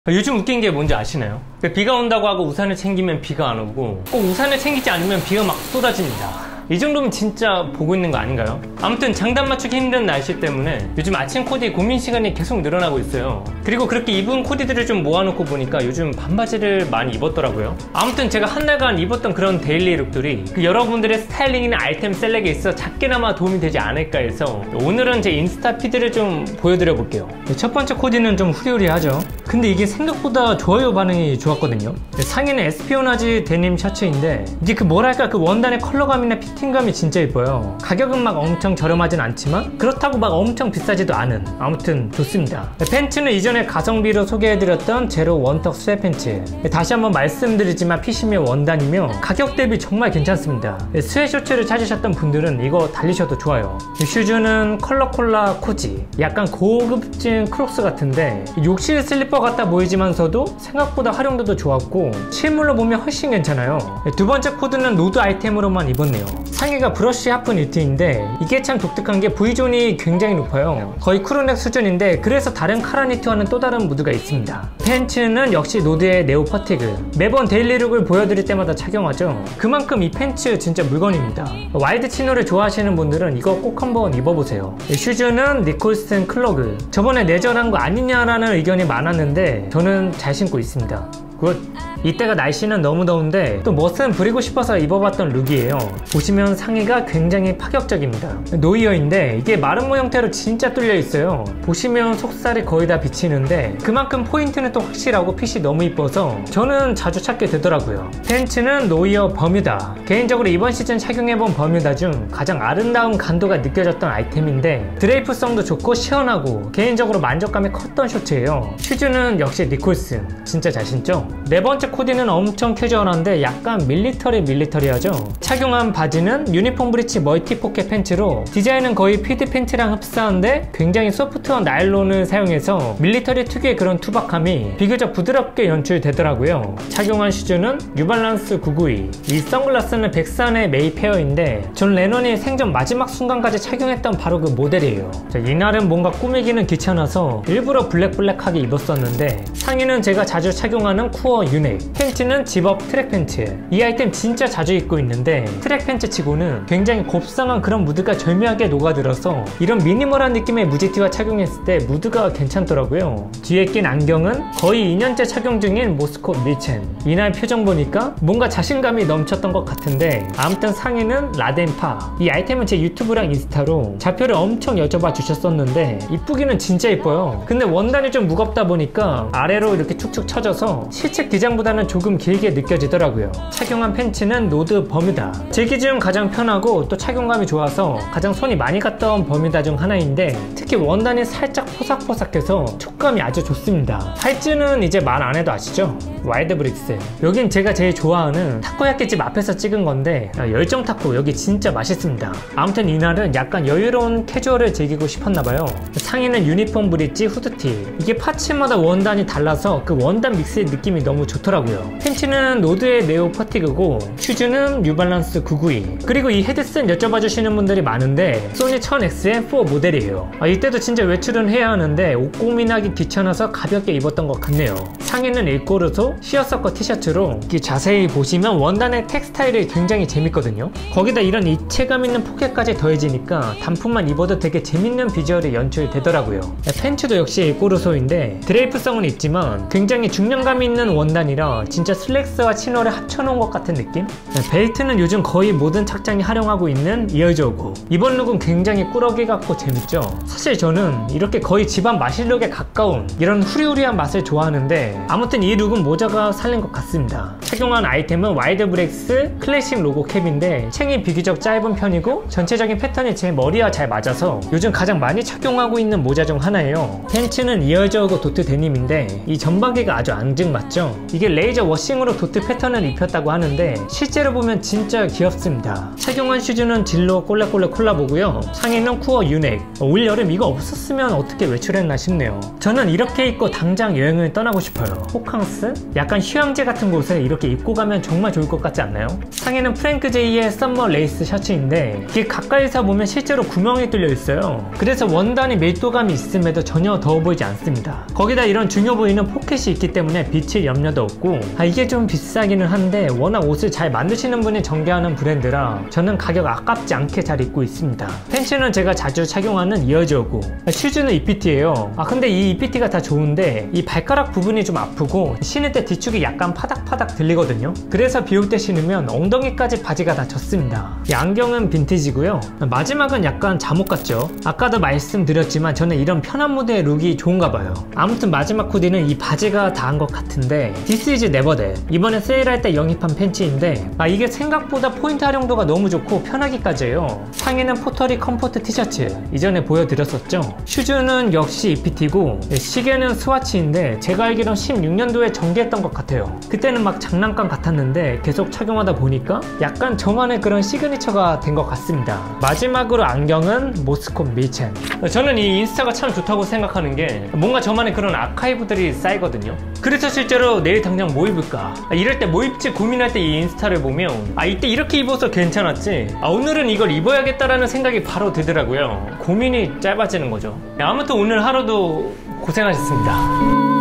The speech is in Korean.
요즘 웃긴 게 뭔지 아시나요? 비가 온다고 하고 우산을 챙기면 비가 안 오고 꼭 우산을 챙기지 않으면 비가 막 쏟아집니다. 이 정도면 진짜 보고 있는 거 아닌가요? 아무튼 장단 맞추기 힘든 날씨 때문에 요즘 아침 코디 고민 시간이 계속 늘어나고 있어요. 그리고 그렇게 입은 코디들을 좀 모아놓고 보니까 요즘 반바지를 많이 입었더라고요. 아무튼 제가 한 달간 입었던 그런 데일리 룩들이 여러분들의 스타일링이나 아이템 셀렉에 있어 작게나마 도움이 되지 않을까 해서 오늘은 제 인스타 피드를 좀 보여드려 볼게요. 첫 번째 코디는 좀 후리후리하죠. 근데 이게 생각보다 좋아요 반응이 좋았거든요. 상의는 에스피오나지 데님 셔츠인데 이게 뭐랄까 그 원단의 컬러감이나 피팅감이 진짜 예뻐요. 가격은 막 엄청 저렴하진 않지만 그렇다고 막 엄청 비싸지도 않은, 아무튼 좋습니다. 팬츠는 이전에 가성비로 소개해드렸던 제로 원턱 스웨 팬츠, 다시 한번 말씀드리지만 핏이며 원단이며 가격 대비 정말 괜찮습니다. 스웨 셔츠를 찾으셨던 분들은 이거 달리셔도 좋아요. 슈즈는 컬러콜라 코지, 약간 고급진 크록스 같은데 욕실 슬리퍼 같아 보이지만서도 생각보다 활용도도 좋았고 실물로 보면 훨씬 괜찮아요. 두 번째 코드는 노드 아이템으로만 입었네요. 상의가 브러쉬 하프 니트인데 이게 참 독특한 게 V존이 굉장히 높아요. 거의 크루넥 수준인데 그래서 다른 카라 니트와는 또 다른 무드가 있습니다. 팬츠는 역시 노드의 네오 퍼티그, 매번 데일리룩을 보여드릴 때마다 착용하죠. 그만큼 이 팬츠 진짜 물건입니다. 와이드 치노를 좋아하시는 분들은 이거 꼭 한번 입어보세요. 슈즈는 니콜슨 클로그, 저번에 내절한 거 아니냐라는 의견이 많았는데 저는 잘 신고 있습니다. 굿! 이때가 날씨는 너무 더운데 또 멋은 부리고 싶어서 입어봤던 룩이에요. 보시면 상의가 굉장히 파격적입니다. 노이어인데 이게 마름모 형태로 진짜 뚫려 있어요. 보시면 속살이 거의 다 비치는데 그만큼 포인트는 또 확실하고 핏이 너무 이뻐서 저는 자주 찾게 되더라고요. 팬츠는 노이어 버뮤다, 개인적으로 이번 시즌 착용해본 버뮤다 중 가장 아름다운 간도가 느껴졌던 아이템인데 드레이프성도 좋고 시원하고 개인적으로 만족감이 컸던 셔츠예요. 슈즈는 역시 니콜슨, 진짜 잘 신죠? 네 번째 코디는 엄청 캐주얼한데 약간 밀리터리하죠. 착용한 바지는 유니폼 브리치 멀티 포켓 팬츠로 디자인은 거의 피드 팬츠랑 흡사한데 굉장히 소프트한 나일론을 사용해서 밀리터리 특유의 그런 투박함이 비교적 부드럽게 연출되더라고요. 착용한 슈즈는 뉴발란스 992, 이 선글라스는 백산의 메이페어인데 존 레논이 생전 마지막 순간까지 착용했던 바로 그 모델이에요. 이날은 뭔가 꾸미기는 귀찮아서 일부러 블랙하게 입었었는데 상의는 제가 자주 착용하는 쿠어 유넥, 팬츠는 집업 트랙 팬츠. 이 아이템 진짜 자주 입고 있는데 트랙 팬츠 치고는 굉장히 곱상한 그런 무드가 절묘하게 녹아들어서 이런 미니멀한 느낌의 무지티와 착용했을 때 무드가 괜찮더라고요. 뒤에 낀 안경은 거의 2년째 착용 중인 모스코 밀첸. 이날 표정 보니까 뭔가 자신감이 넘쳤던 것 같은데 아무튼 상의는 라덴파. 이 아이템은 제 유튜브랑 인스타로 좌표를 엄청 여쭤봐 주셨었는데 이쁘기는 진짜 이뻐요. 근데 원단이 좀 무겁다 보니까 아래로 이렇게 축축 처져서 실측 기장보다는 조금 길게 느껴지더라고요. 착용한 팬츠는 노드 버뮤다, 질기 중 가장 편하고 또 착용감이 좋아서 가장 손이 많이 갔던 버뮤다 중 하나인데 특히 원단이 살짝 포삭포삭해서 촉감이 아주 좋습니다. 팔찌는 이제 말 안 해도 아시죠? 와일드 브릭스. 여긴 제가 제일 좋아하는 타코야끼집 앞에서 찍은 건데 열정 타코 여기 진짜 맛있습니다. 아무튼 이날은 약간 여유로운 캐주얼을 즐기고 싶었나봐요. 상의는 유니폼 브릿지 후드티, 이게 파츠마다 원단이 달라서 그 원단 믹스의 느낌이 너무 좋더라고요. 팬츠는 노드의 네오 퍼티그고 슈즈는 뉴발란스 992. 그리고 이 헤드셋 여쭤봐 주시는 분들이 많은데 소니 1000XM4 모델이에요. 이때도 진짜 외출은 해야 하는데 옷 고민하기 귀찮아서 가볍게 입었던 것 같네요. 상의는 일꼬르소 시어서커 티셔츠로 자세히 보시면 원단의 텍스타일이 굉장히 재밌거든요. 거기다 이런 입체감 있는 포켓까지 더해지니까 단품만 입어도 되게 재밌는 비주얼이 연출되더라고요. 팬츠도 역시 일꼬르소인데 드레이프성은 있지만 굉장히 중량감 있는 원단이라 진짜 슬랙스와 치노를 합쳐놓은 것 같은 느낌? 벨트는 요즘 거의 모든 착장이 활용하고 있는 이어저고, 이번 룩은 굉장히 꾸러기 같고 재밌죠? 사실 저는 이렇게 거의 집안 마실룩에 가까운 이런 후리후리한 맛을 좋아하는데 아무튼 이 룩은 모자가 살린 것 같습니다. 착용한 아이템은 와이드 브렉스 클래식 로고 캡인데 챙이 비교적 짧은 편이고 전체적인 패턴이 제 머리와 잘 맞아서 요즘 가장 많이 착용하고 있는 모자 중 하나예요. 팬츠는 이어저고 도트 데님인데 이 점박이가 아주 앙증맞죠? 있죠. 이게 레이저 워싱으로 도트 패턴을 입혔다고 하는데 실제로 보면 진짜 귀엽습니다. 착용한 슈즈는 진로 꼴레꼴레 콜라보고요. 상의는 쿠어 유넥. 올 여름 이거 없었으면 어떻게 외출했나 싶네요. 저는 이렇게 입고 당장 여행을 떠나고 싶어요. 호캉스? 약간 휴양지 같은 곳에 이렇게 입고 가면 정말 좋을 것 같지 않나요? 상의는 프랭크 제이의 썸머 레이스 셔츠인데 이게 가까이서 보면 실제로 구멍이 뚫려 있어요. 그래서 원단이 밀도감이 있음에도 전혀 더워 보이지 않습니다. 거기다 이런 중요 부위는 포켓이 있기 때문에 비칠 염려도 없고 이게 좀 비싸기는 한데 워낙 옷을 잘 만드시는 분이 전개하는 브랜드라 저는 가격 아깝지 않게 잘 입고 있습니다. 팬츠는 제가 자주 착용하는 이어저고, 슈즈는 EPT예요. 근데 이 EPT가 다 좋은데 이 발가락 부분이 좀 아프고 신을 때 뒤축이 약간 파닥파닥 들리거든요. 그래서 비 올 때 신으면 엉덩이까지 바지가 다 젖습니다. 이 안경은 빈티지고요. 마지막은 약간 잠옷 같죠. 아까도 말씀드렸지만 저는 이런 편한 무드의 룩이 좋은가 봐요. 아무튼 마지막 후디는 이 바지가 다 한 것 같은데 This is never that. 이번에 세일할 때 영입한 팬츠인데 이게 생각보다 포인트 활용도가 너무 좋고 편하기까지 해요. 상의는 포터리 컴포트 티셔츠 이전에 보여드렸었죠. 슈즈는 역시 EPT고 시계는 스와치인데 제가 알기론 16년도에 정기했던 것 같아요. 그때는 막 장난감 같았는데 계속 착용하다 보니까 약간 저만의 그런 시그니처가 된 것 같습니다. 마지막으로 안경은 모스콘 밀첸. 저는 이 인스타가 참 좋다고 생각하는 게 뭔가 저만의 그런 아카이브들이 쌓이거든요. 그래서 실제로 내일 당장 뭐 입을까 이럴 때 뭐 입지 고민할 때 이 인스타를 보면 이때 이렇게 입어서 괜찮았지 오늘은 이걸 입어야겠다라는 생각이 바로 들더라고요. 고민이 짧아지는 거죠. 아무튼 오늘 하루도 고생하셨습니다.